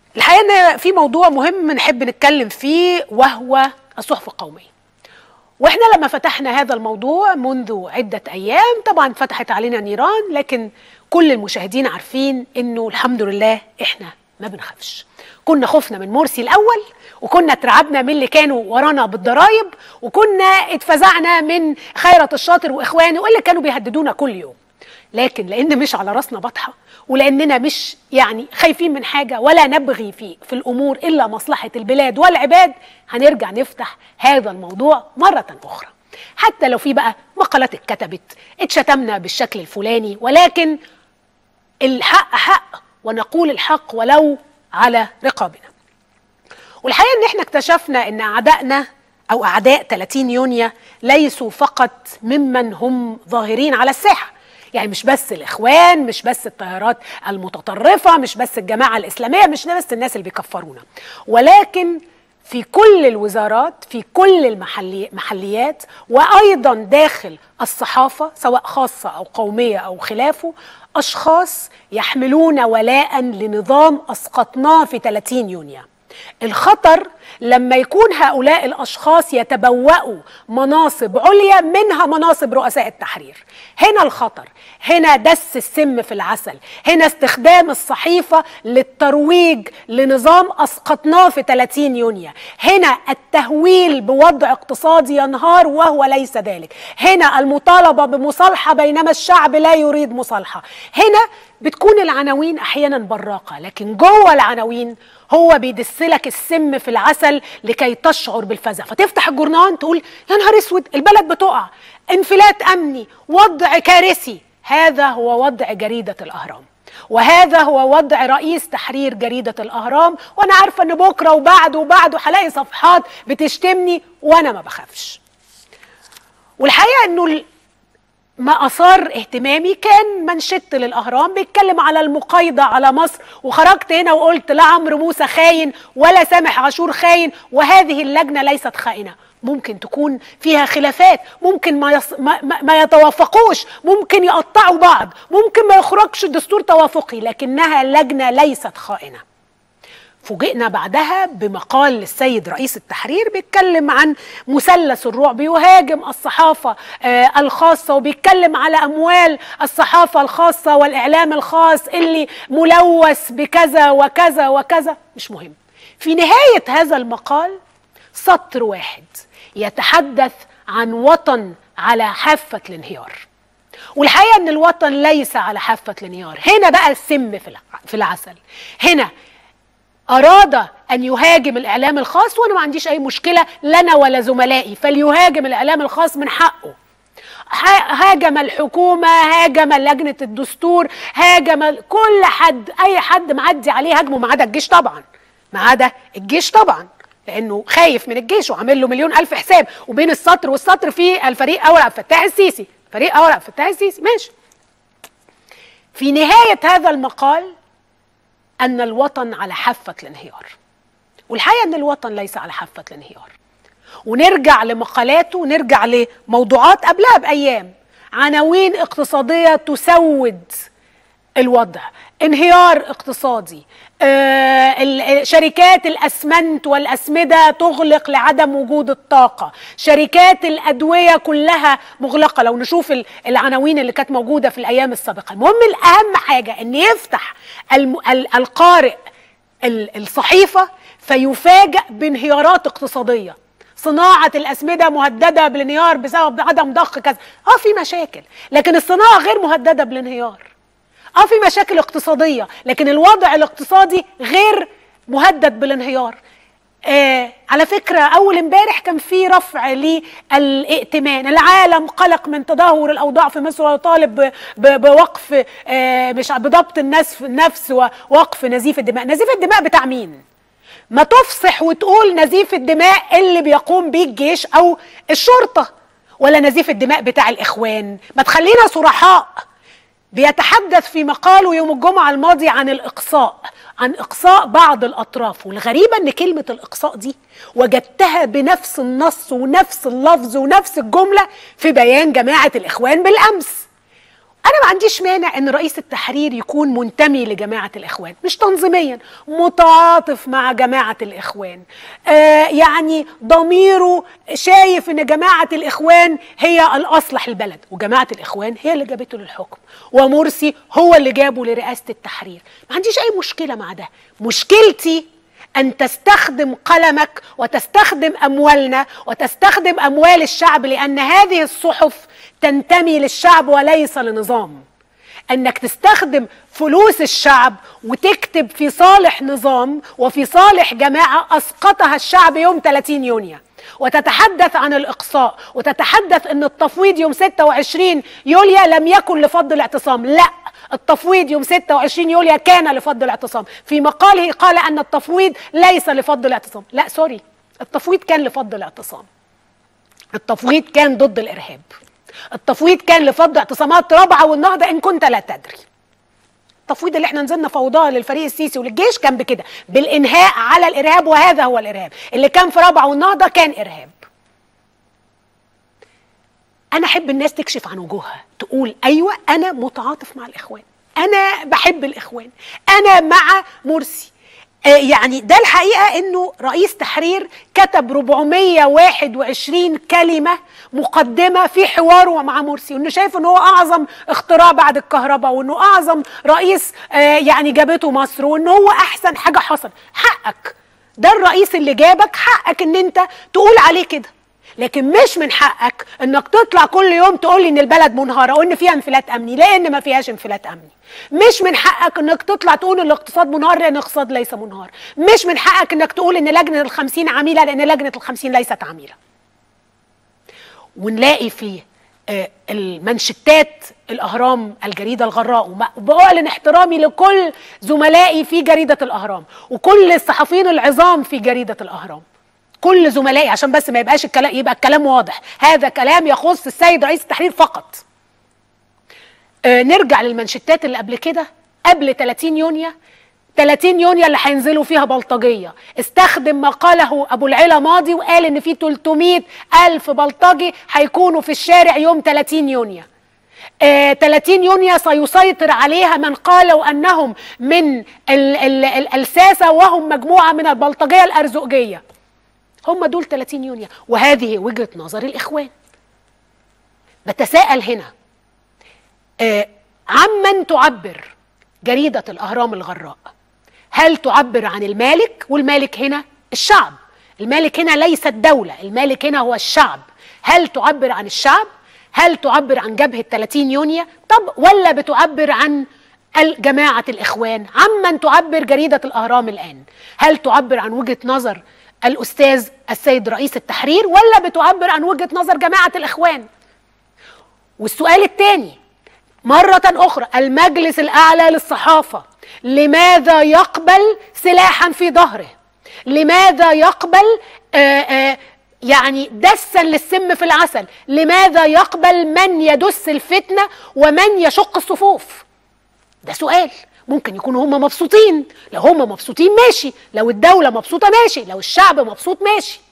الحقيقة ان في موضوع مهم نحب نتكلم فيه وهو الصحف القومية. واحنا لما فتحنا هذا الموضوع منذ عدة ايام طبعا فتحت علينا نيران، لكن كل المشاهدين عارفين انه الحمد لله احنا ما بنخافش. كنا خفنا من مرسي الاول، وكنا اترعبنا من اللي كانوا ورانا بالضرايب، وكنا اتفزعنا من خيرت الشاطر واخوانه واللي كانوا بيهددونا كل يوم. لكن لان مش على راسنا بطحه، ولاننا مش خايفين من حاجه ولا نبغي في الامور الا مصلحه البلاد والعباد، هنرجع نفتح هذا الموضوع مره اخرى. حتى لو في بقى مقالات اتكتبت اتشتمنا بالشكل الفلاني، ولكن الحق حق ونقول الحق ولو على رقابنا. والحقيقه ان احنا اكتشفنا ان اعدائنا او اعداء 30 يونيو ليسوا فقط ممن هم ظاهرين على الساحه، يعني مش بس الاخوان، مش بس التيارات المتطرفه، مش بس الجماعه الاسلاميه، مش بس الناس اللي بيكفرونا، ولكن في كل الوزارات، في كل المحليات، وايضا داخل الصحافه سواء خاصه او قوميه او خلافه، اشخاص يحملون ولاء لنظام اسقطناه في 30 يونيو. الخطر لما يكون هؤلاء الأشخاص يتبوأوا مناصب عليا، منها مناصب رؤساء التحرير. هنا الخطر، هنا دس السم في العسل، هنا استخدام الصحيفة للترويج لنظام أسقطناه في 30 يونيو، هنا التهويل بوضع اقتصادي ينهار وهو ليس ذلك، هنا المطالبة بمصالحة بينما الشعب لا يريد مصالحة. هنا بتكون العناوين أحيانا براقة، لكن جوه العناوين هو بيدسلك السم في العسل لكي تشعر بالفزع، فتفتح الجورنال تقول يا نهار اسود البلد بتقع، انفلات امني، وضع كارثي. هذا هو وضع جريدة الأهرام، وهذا هو وضع رئيس تحرير جريدة الأهرام، وانا عارفة ان بكرة وبعده هلاقي صفحات بتشتمني وانا ما بخافش. والحقيقة انه ما أثار اهتمامي كان منشط للأهرام بيتكلم على المقايضة على مصر، وخرجت هنا وقلت لا عمرو موسى خاين ولا سامح عاشور خاين، وهذه اللجنة ليست خائنة. ممكن تكون فيها خلافات، ممكن ما يتوافقوش، ممكن يقطعوا بعض، ممكن ما يخرجش دستور توافقي، لكنها لجنة ليست خائنة. فوجئنا بعدها بمقال للسيد رئيس التحرير بيتكلم عن مثلث الرعب، يهاجم الصحافة الخاصة، وبيتكلم على أموال الصحافة الخاصة والإعلام الخاص اللي ملوث بكذا وكذا وكذا. مش مهم. في نهاية هذا المقال سطر واحد يتحدث عن وطن على حافة الانهيار. والحقيقة أن الوطن ليس على حافة الانهيار. هنا بقى السم في العسل. هنا أراد أن يهاجم الإعلام الخاص، وأنا ما عنديش أي مشكلة لنا ولا زملائي، فليهاجم الإعلام الخاص من حقه. هاجم الحكومة، هاجم لجنة الدستور، هاجم كل حد، أي حد معدي عليه هاجمه، ما عدا الجيش طبعا، ما عدا الجيش طبعا، لأنه خايف من الجيش وعامل له مليون ألف حساب، وبين السطر والسطر في الفريق أول عبد الفتاح السيسي، فريق أول عبد الفتاح السيسي، ماشي. في نهاية هذا المقال أن الوطن على حافة الانهيار، والحقيقة أن الوطن ليس على حافة الانهيار. ونرجع لمقالاته ونرجع لموضوعات قبلها بأيام، عناوين اقتصادية تسود الوضع، انهيار اقتصادي، شركات الأسمنت والأسمدة تغلق لعدم وجود الطاقة، شركات الأدوية كلها مغلقة، لو نشوف العناوين اللي كانت موجودة في الأيام السابقة. المهم الأهم حاجة أن يفتح القارئ الصحيفة فيفاجأ بانهيارات اقتصادية، صناعة الأسمدة مهددة بالانهيار بسبب عدم ضخ كذا. في مشاكل، لكن الصناعة غير مهددة بالانهيار. في مشاكل اقتصادية، لكن الوضع الاقتصادي غير مهدد بالانهيار. على فكرة أول امبارح كان في رفع للائتمان، العالم قلق من تدهور الأوضاع في مصر ويطالب بوقف مش بضبط النفس ووقف نزيف الدماء. نزيف الدماء بتاع مين؟ ما تفصح وتقول نزيف الدماء اللي بيقوم بيه الجيش أو الشرطة، ولا نزيف الدماء بتاع الإخوان. ما تخلينا صرحاء. بيتحدث في مقاله يوم الجمعة الماضي عن الإقصاء، عن إقصاء بعض الأطراف. والغريبة أن كلمة الإقصاء دي وجدتها بنفس النص ونفس اللفظ ونفس الجملة في بيان جماعة الإخوان بالأمس. أنا ما عنديش فيش مانع ان رئيس التحرير يكون منتمي لجماعة الاخوان، مش تنظيميا، متعاطف مع جماعة الاخوان، يعني ضميره شايف ان جماعة الاخوان هي الاصلح البلد، وجماعة الاخوان هي اللي جابته للحكم، ومرسي هو اللي جابه لرئاسة التحرير. ما عنديش اي مشكلة مع ده. مشكلتي أن تستخدم قلمك وتستخدم أموالنا وتستخدم أموال الشعب، لأن هذه الصحف تنتمي للشعب وليس لنظام. أنك تستخدم فلوس الشعب وتكتب في صالح نظام وفي صالح جماعة أسقطها الشعب يوم 30 يونيو، وتتحدث عن الإقصاء وتتحدث أن التفويض يوم 26 يوليو لم يكن لفض الاعتصام. لا، التفويض يوم 26 يوليو كان لفض الاعتصام. في مقاله قال أن التفويض ليس لفض الاعتصام. لا سوري، التفويض كان لفض الاعتصام. التفويض كان ضد الإرهاب. التفويض كان لفض اعتصامات رابعة والنهضة إن كنت لا تدري. التفويض اللي احنا نزلنا فوضاه للفريق السيسي وللجيش كان بكده، بالإنهاء على الإرهاب، وهذا هو الإرهاب. اللي كان في رابعة والنهضة كان إرهاب. أنا أحب الناس تكشف عن وجوهها، تقول أيوة أنا متعاطف مع الإخوان، أنا بحب الإخوان، أنا مع مرسي. يعني ده الحقيقة إنه رئيس تحرير كتب 421 كلمة مقدمة في حواره مع مرسي، وإنه شايف إنه هو أعظم اختراع بعد الكهرباء، وإنه أعظم رئيس يعني جابته مصر، وإنه هو أحسن حاجة حصل. حقك، ده الرئيس اللي جابك، حقك إن أنت تقول عليه كده، لكن مش من حقك انك تطلع كل يوم تقول لي ان البلد منهاره وان فيها انفلات امني، لان ما فيهاش انفلات امني. مش من حقك انك تطلع تقول ان الاقتصاد منهار لان الاقتصاد ليس منهار. مش من حقك انك تقول ان لجنه ال50 عميله لان لجنه ال50 ليست عميله. ونلاقي في المنشتات الاهرام الجريده الغراء، وبأعلن احترامي لكل زملائي في جريده الاهرام وكل الصحفيين العظام في جريده الاهرام، كل زملائي، عشان بس ما يبقاش الكلام، يبقى الكلام واضح، هذا كلام يخص السيد رئيس التحرير فقط. نرجع للمنشتات اللي قبل كده، قبل 30 يونيو، 30 يونيو اللي هينزلوا فيها بلطجيه، استخدم ما قاله ابو العلا ماضي وقال ان في 300,000 بلطجي هيكونوا في الشارع يوم 30 يونيو. 30 يونيو سيسيطر عليها من قالوا أنهم من الساسة وهم مجموعة من البلطجية الأرزقجية. هم دول 30 يونيو، وهذه وجهة نظر الإخوان. بتساءل هنا عمن تعبر جريدة الأهرام الغراء؟ هل تعبر عن المالك؟ والمالك هنا الشعب، المالك هنا ليس الدولة، المالك هنا هو الشعب. هل تعبر عن الشعب؟ هل تعبر عن جبهة 30 يونيو؟ طب ولا بتعبر عن جماعة الإخوان؟ عمن تعبر جريدة الأهرام الآن؟ هل تعبر عن وجهة نظر الأستاذ السيد رئيس التحرير ولا بتعبر عن وجهة نظر جماعة الإخوان؟ والسؤال الثاني مرة أخرى، المجلس الأعلى للصحافة لماذا يقبل سلاحا في ظهره؟ لماذا يقبل يعني دسا للسم في العسل؟ لماذا يقبل من يدس الفتنة ومن يشق الصفوف؟ ده سؤال. ممكن يكونوا هم مبسوطين، لو هم مبسوطين ماشي، لو الدولة مبسوطة ماشي، لو الشعب مبسوط ماشي.